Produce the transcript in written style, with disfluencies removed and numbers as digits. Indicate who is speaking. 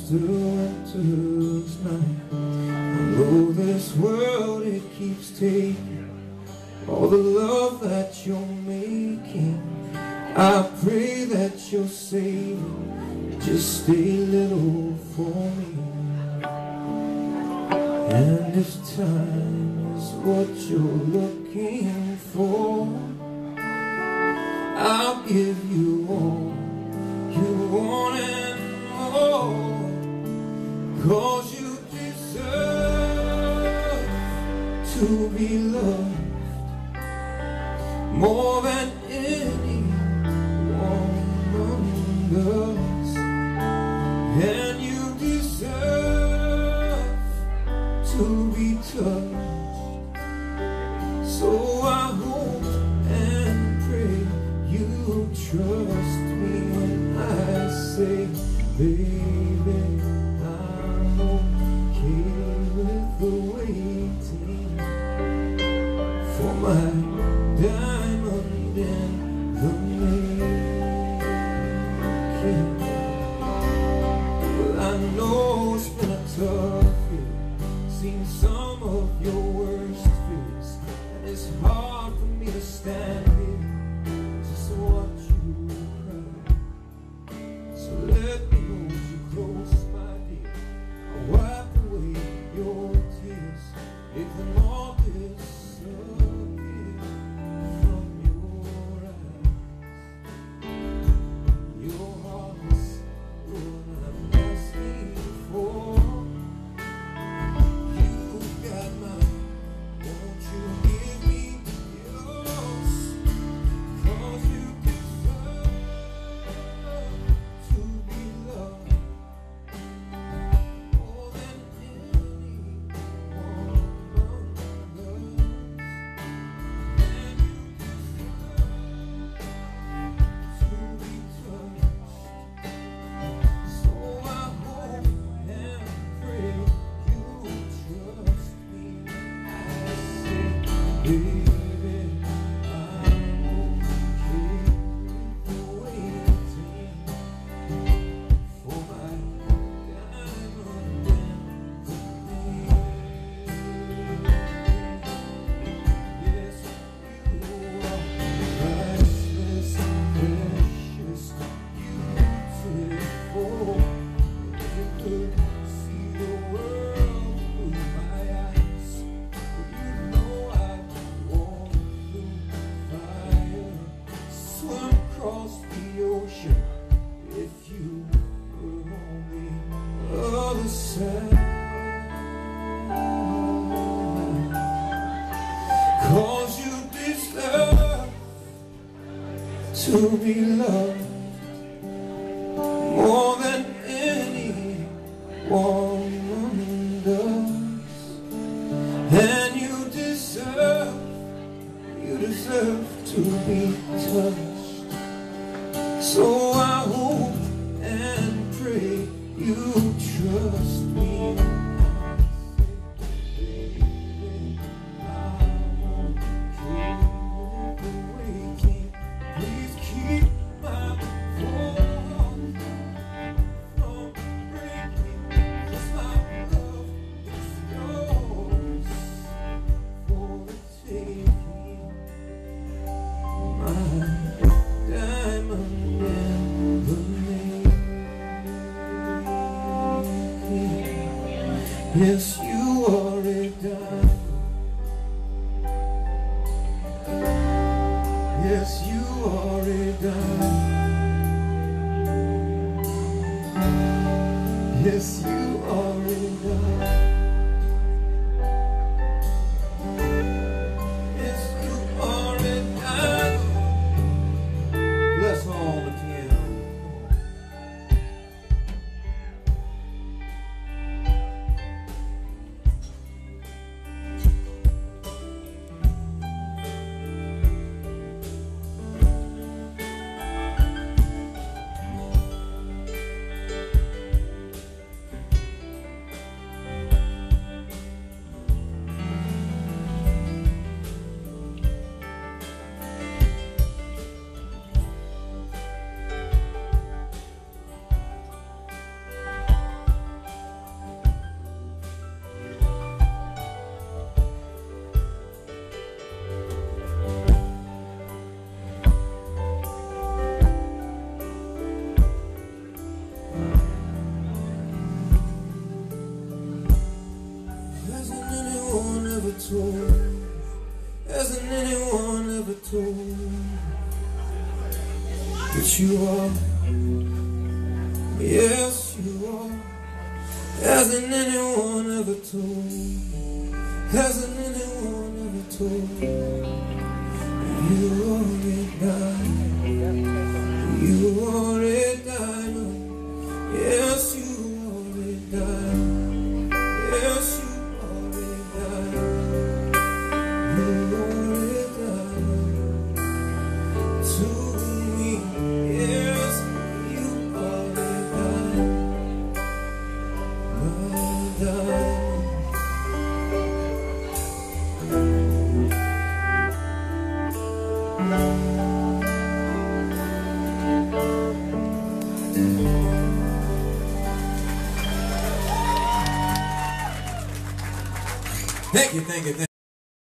Speaker 1: just a winter's night. I know this world, it keeps taking all the love that you're making. I pray that you'll save just a little for me. And if time is what you're looking for, I'll give you all you want and more. 'Cause you deserve to be loved more than any woman does. And you deserve to be touched. So I hope and pray you trust me when I say, baby, I'm okay with the waiting for my diamond in the making. Well, I know it's been a tough year, seen some of your worst fears, and it's hard for me to stand here just to watch you cry. So let me hold you close, my dear. I'll wipe away your tears, make them all disappear from your eyes. Your heart's what I'm asking for. You've got mine, won't you give me yours? 'Cause you deserve to be loved more than any woman does. And you deserve to be touched. So I hope and pray you trust me when I say, baby, I'm okay with waiting for my diamond in the making. Yes, you are priceless, precious, beautiful. If you could see the world through my eyes, you know I'd walk through fire, swim across the ocean if you were on the other side. 'Cause you deserve to be loved more than any woman does. And you deserve to be touched. So I hope and pray you trust me. Please keep my phone from breaking, 'cause my love is yours for the taking. My diamond in the making. Yes, you are a diamond. Yes, you are a diamond. Yes, you are a diamond. Yes, you are a diamond. Bless all the piano. But you are, yes you are. Hasn't anyone ever told? Hasn't anyone ever told? You are a diamond. You are a diamond. Yes, you are a diamond. Yes, you are a diamond. You are a diamond to me. Yes, you are a diamond. My diamond. Thank you, thank you, thank you.